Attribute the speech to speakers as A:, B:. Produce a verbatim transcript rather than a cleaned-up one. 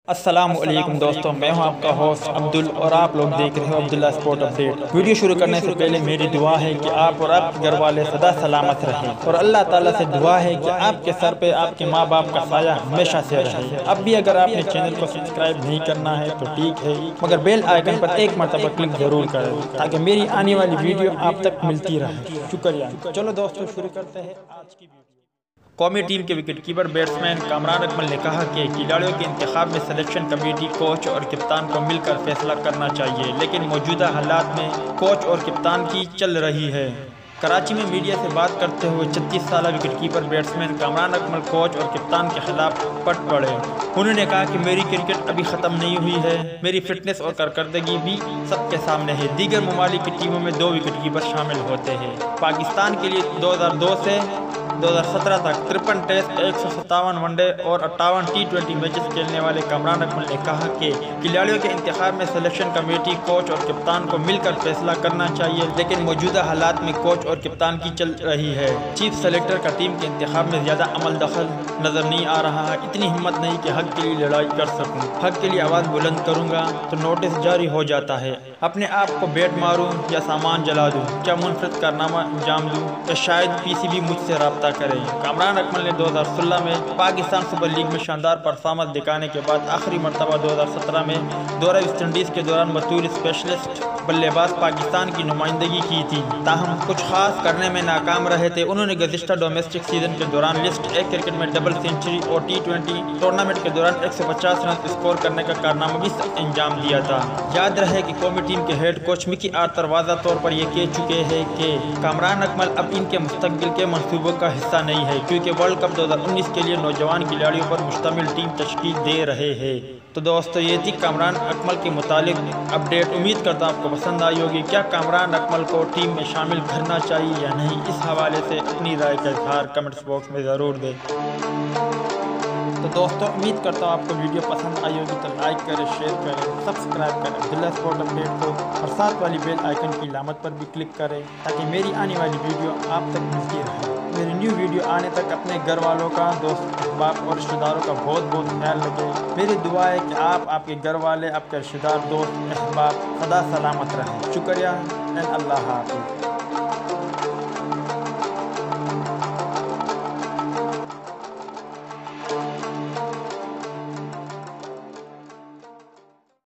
A: السلام علیکم دوستوں، میں ہوں آپ کا ہوسٹ عبدل اور آپ لوگ دیکھ رہے ہو عبداللہ سپورٹ اپڈیٹ۔ ویڈیو شروع کرنے سے پہلے میری دعا ہے کہ آپ اور آپ کے گھر والے سدا سلامت رہیں، اور اللہ تعالیٰ سے دعا ہے کہ آپ کے سر پہ آپ کے ماں باپ کا سایہ ہمیشہ سے رہے۔ اب بھی اگر آپ نے چینل کو سبسکرائب نہیں کرنا ہے تو ٹھیک ہے، مگر بیل آئیکن پر ایک مرتبہ کلک ضرور کریں تاکہ میری آنے والی ویڈیو آپ تک ملتی رہے۔ شکریہ۔ چلو دوستوں شروع کرتے ہیں آج کی ویڈیو۔ قومی ٹیم کے wicket keeper batsman Kamran Akmal نے کہا کہ کھلاڑیوں کے انتخاب میں سلیکشن کمیٹی کوچ اور کپتان کو مل کر فیصلہ کرنا چاہیے، لیکن موجودہ حالات میں کوچ اور کپتان کی چل رہی ہے۔ کراچی میں میڈیا سے بات کرتے ہوئے چھتیس سالہ wicket keeper batsman Kamran Akmal coach اور کپتان کے خلاف پٹ پڑے۔ انہوں نے کہا کہ میری کرکٹ ابھی ختم نہیں ہوئی ہے، میری فٹنس اور کارکردگی بھی سب کے سامنے ہے۔ دیگر ممالک کی ٹیموں میں دو وکٹ کیپر شامل ہوتے ہیں۔ پاکستان کے لیے دو ہزار دو سے دو ہزار سترہ تک ترپن ٹیسٹ، ایک سو ستاون ون ڈے اور اٹھاون ٹی ٹوینٹی میچز کھیلنے والے کامران اکمل نے کہا کہ کھلاڑیوں کے انتخاب میں سلیکشن کمیٹی کوچ اور کپتان کو مل کر فیصلہ کرنا چاہیے، لیکن موجودہ حالات میں کوچ اور کپتان کی چل رہی ہے۔ چیف سلیکٹر کا ٹیم کے انتخاب میں زیادہ عمل دخل نظر نہیں آ رہا ہے۔ اتنی ہمت نہیں کہ حق کے لیے لڑائی کر سکوں، حق کے لیے آواز بلند کروں گا تو نوٹس جاری ہو جاتا ہے۔ اپنے آپ کو بیٹ ماروں یا سامان جلا دوں، کیا منفرد کارنامہ انجام دوں، یا شاید پی سی بی مجھ سے رابطہ کرے۔ کامران اکمل نے دو ہزار سولہ میں پاکستان سپر لیگ میں شاندار پرفارمنس دکھانے کے بعد آخری مرتبہ دو ہزار سترہ میں دورہ ویسٹ انڈیز کے دوران بطور اسپیشلسٹ بلے باز پاکستان کی نمائندگی کی تھی، تاہم کچھ خاص کرنے میں ناکام رہے تھے۔ انہوں نے گزشتہ ڈومیسٹک سیزن کے دوران لسٹ اے کرکٹ میں ڈبل سینچری اور ٹی ٹوینٹی ٹورنامنٹ کے دوران ایک سو پچاس رن اسکور کرنے کا کارنامہ بھی انجام دیا تھا۔ یاد رہے کہ قومی ٹیم کے ہیڈ کوچ مکی آرتر واضح طور پر یہ کہہ چکے ہیں کہ کامران اکمل اب ان کے مستقبل کے منصوبوں کا حصہ نہیں ہے، کیونکہ ورلڈ کپ دو ہزار انیس کے لیے نوجوان کھلاڑیوں پر مشتمل ٹیم تشکیل دے رہے ہیں۔ تو دوستو یہ تھی کامران اکمل کے متعلق اپڈیٹ۔ امید کرتا ہوں آپ کو پسند آئی ہوگی۔ کیا کامران اکمل کو ٹیم میں شامل کرنا چاہیے یا نہیں، اس حوالے سے اپنی رائے کا اظہار کمنٹس باکس میں ضرور دیں۔ تو دوستو امید کرتا ہوں آپ کو ویڈیو پسند آئی ہوگی، تو لائک کریں، شیئر کریں، سبسکرائب کریں عبداللہ سپورٹ اپڈیٹ کو، اور ساتھ والی بیل آئیکن کی علامت پر بھی کلک کریں تاکہ میری آنے والی ویڈیو آپ تک ملتی رہے۔ میری نیو ویڈیو آنے تک اپنے گھر والوں کا، دوست احباب اور رشتہ داروں کا بہت بہت خیال رکھیں۔ میری دعا ہے کہ آپ، آپ کے گھر والے، آپ کے رشتہ دار، دوست احباب سدا سلامت رہیں۔ شکریہ، اللہ حافظ۔